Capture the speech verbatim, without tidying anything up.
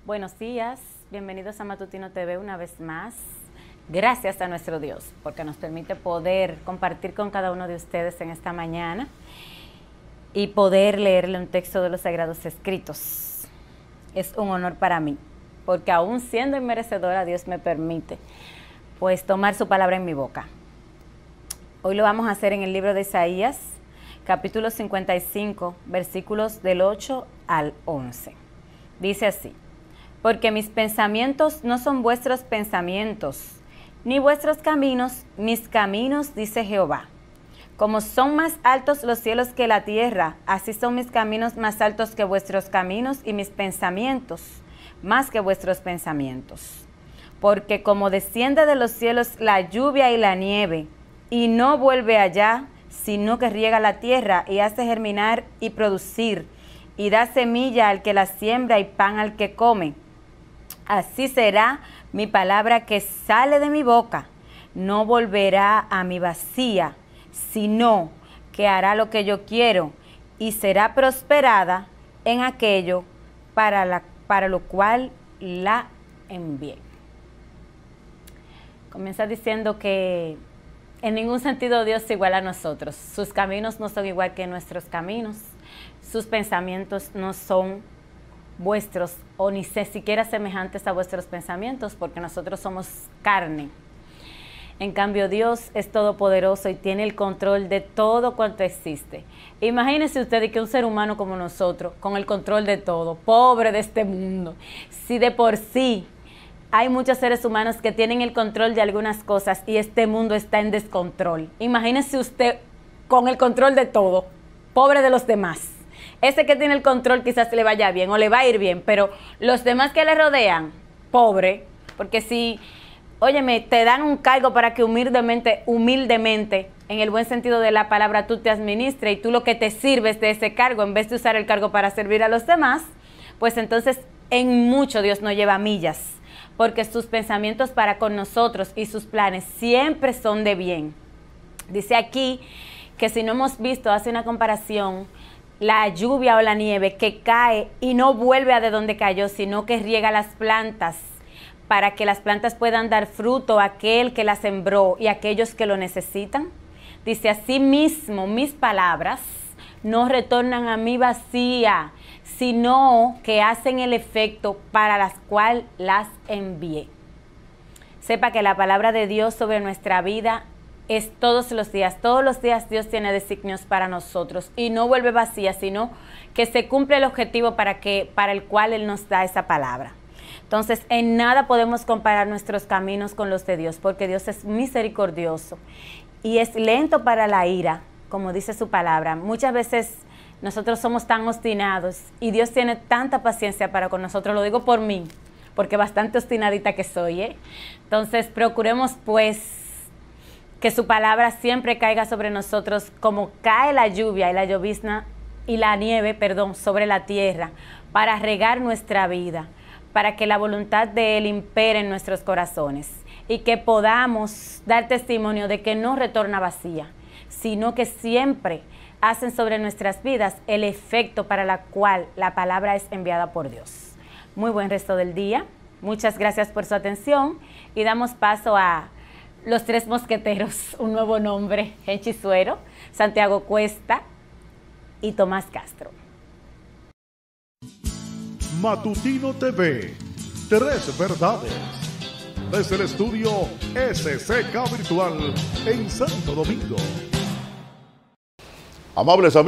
Buenos días, bienvenidos a Matutino T V una vez más. Gracias a nuestro Dios porque nos permite poder compartir con cada uno de ustedes en esta mañana y poder leerle un texto de los Sagrados Escritos. Es un honor para mí porque aún siendo inmerecedora, Dios me permite pues tomar su palabra en mi boca. Hoy lo vamos a hacer en el libro de Isaías, capítulo cincuenta y cinco, versículos del ocho al once. Dice así: porque mis pensamientos no son vuestros pensamientos, ni vuestros caminos mis caminos, dice Jehová. Como son más altos los cielos que la tierra, así son mis caminos más altos que vuestros caminos, y mis pensamientos más que vuestros pensamientos. Porque como desciende de los cielos la lluvia y la nieve, y no vuelve allá, sino que riega la tierra y hace germinar y producir, y da semilla al que la siembra y pan al que come, así será mi palabra que sale de mi boca. No volverá a mi vacía, sino que hará lo que yo quiero y será prosperada en aquello para, la, para lo cual la envié. Comienza diciendo que en ningún sentido Dios es igual a nosotros. Sus caminos no son igual que nuestros caminos. Sus pensamientos no son vuestros o ni siquiera semejantes a vuestros pensamientos, porque nosotros somos carne. En cambio, Dios es todopoderoso y tiene el control de todo cuanto existe. Imagínense ustedes que un ser humano como nosotros, con el control de todo, pobre de este mundo, si de por sí hay muchos seres humanos que tienen el control de algunas cosas y este mundo está en descontrol. Imagínese usted con el control de todo, pobre de los demás. Ese que tiene el control quizás le vaya bien o le va a ir bien, pero los demás que le rodean, pobre, porque si, óyeme, te dan un cargo para que humildemente, humildemente, en el buen sentido de la palabra, tú te administres y tú lo que te sirves de ese cargo, en vez de usar el cargo para servir a los demás, pues entonces en mucho Dios nos lleva millas, porque sus pensamientos para con nosotros y sus planes siempre son de bien. Dice aquí que si no hemos visto, hace una comparación, la lluvia o la nieve que cae y no vuelve a de donde cayó, sino que riega las plantas para que las plantas puedan dar fruto a aquel que las sembró y a aquellos que lo necesitan. Dice: así mismo mis palabras no retornan a mí vacía, sino que hacen el efecto para las cuales las envié. Sepa que la palabra de Dios sobre nuestra vida es todos los días. Todos los días Dios tiene designios para nosotros y no vuelve vacía, sino que se cumple el objetivo para, que, para el cual Él nos da esa palabra. Entonces, en nada podemos comparar nuestros caminos con los de Dios, porque Dios es misericordioso y es lento para la ira, como dice su palabra. Muchas veces nosotros somos tan obstinados y Dios tiene tanta paciencia para con nosotros. Lo digo por mí, porque bastante obstinadita que soy, ¿eh? Entonces, procuremos pues que su palabra siempre caiga sobre nosotros como cae la lluvia y la llovizna y la nieve, perdón, sobre la tierra, para regar nuestra vida, para que la voluntad de Él impere en nuestros corazones y que podamos dar testimonio de que no retorna vacía, sino que siempre hacen sobre nuestras vidas el efecto para la cual la palabra es enviada por Dios. Muy buen resto del día. Muchas gracias por su atención y damos paso a Los Tres Mosqueteros, un nuevo nombre: Henchi Suero, Santiago Cuesta y Tomás Castro. Matutino T V, tres verdades. Desde el estudio S C K Virtual en Santo Domingo. Amables amigos.